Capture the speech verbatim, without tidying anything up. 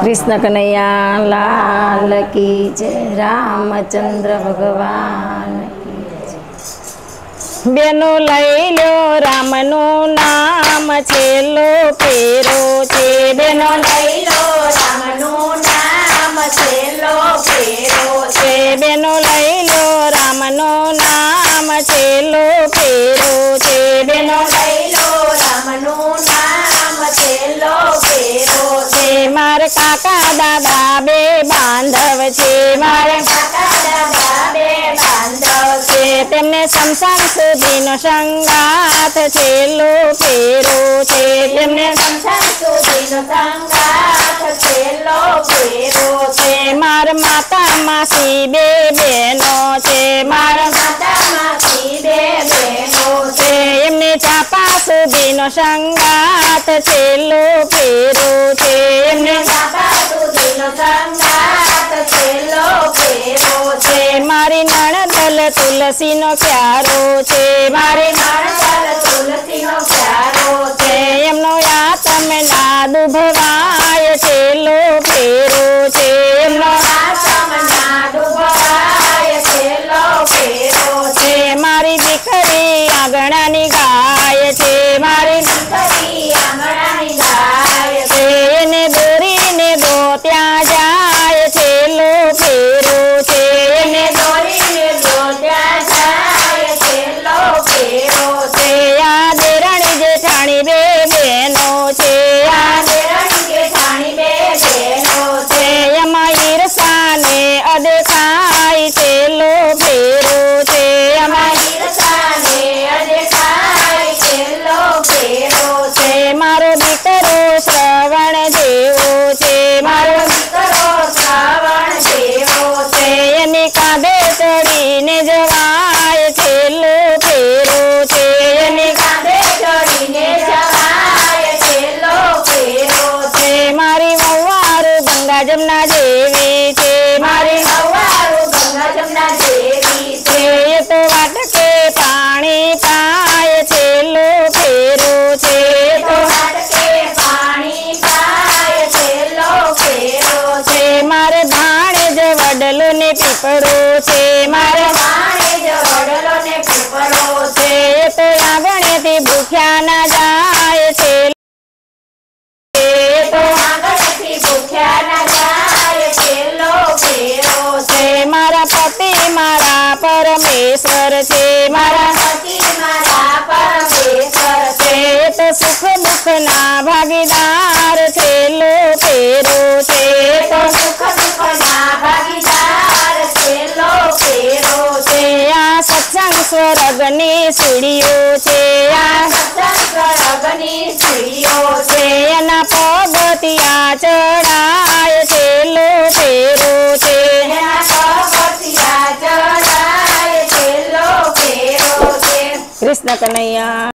कृष्ण कन्हैया लाल की जय। रामचंद्र भगवान की जय। बेनो लई लो रामनु नाम छेलो फेरो छे। बेनो लई लो रामनु नाम छेलो फेरो छे। बेनो लई लो रामनु नाम छेलो फेरो छे। बेनो लई लो रामनु नाम छेलो फेरो छे। मारे काका दादा बे बांधव छे। मारे काका दादा बे बांधव छे। तेमने शमशान सुधीनो संगाथ छेलो फेरो छे। तेमने शमशान सुधीनो संगाथ छेलो फेरो छे। मार माता मासी बे बेनो छे। मार माता मासी बे बेनो छे। एमने चापा सुधीनो संगाथ छेलो फेरो छे। एमने चापा सुधीनो संगाथ छेलो फेरो छे। मारी नणदल तुलसीनो प्यारो छे। मारी नणदल तुलसीनो प्यारो छे। एमनो आत्म नादु भवाय छेलो फेरो छे। एमनो आत्म नादु भवाय छेलो फेरो छे। मारी दीकरी आंगणानी गाय छे। मारी दीकरी आंगणानी गाय छे। એને દોરીને દો ત્યાં જાય છેલ્લો ફેરો છે। એને દોરીને દો ત્યાં જાય છેલ્લો ફેરો છે। આ દેરાણી જેઠાણી બે બહેનો છે। આ દેરાણી જેઠાણી બે બહેનો છે। એમાં ઈર્ષાને અદેખાય છેલ્લો ફેરો છે। એમાં ઈર્ષાને અદેખાય છેલ્લો ફેરો છે। મારો દીકરો શ્રવણ જેવો છે। મારો દીકરો શ્રવણ જેવો છે। એની કાંધે ચડીને જવાય છેલ્લો ફેરો છે। એની કાંધે ચડીને જવાય છેલ્લો ફેરો છે। મારી વહુવાર ગંગા જમના જેવી છે। મારી સવારું ગંગા જમના જેવી છે। એ તો વાટકે પાણી પાય છેલ્લો ફેરો છે। એ તો વાટકે પાણી પાય છેલ્લો ફેરો છે। મારે ભાણેજ વડલો ને પીપળો છે। મારે ભાણેજ વડલો ને પીપળો છે। એ તો આંગણેથી ભૂખ્યા ના જાય છે। એ તો આંગણેથી ભૂખ્યા ના જાય છેલ્લો ફેરો છે। મારા પતિ મારા પરમેશ્વર છે। મારા પતિ મારા પરમેશ્વર છે। એ તો સુખ દુઃખ ના ભાગીદાર છેલ્લો ફેરો છે। એ તો સુખ દુઃખના ભાગીદાર છેલ્લો ફેરો છે। આ સત્સંગ સ્વર્ગની સીડીઓ છે। આ સત્સંગ સ્વર્ગની સીડીઓ છે। એના પગથિયા ચડાય છેલ્લો ફેરો છે। એના પગથિયા ચડાય છેલ્લો ફેરો છે। કૃષ્ણ કનૈયા।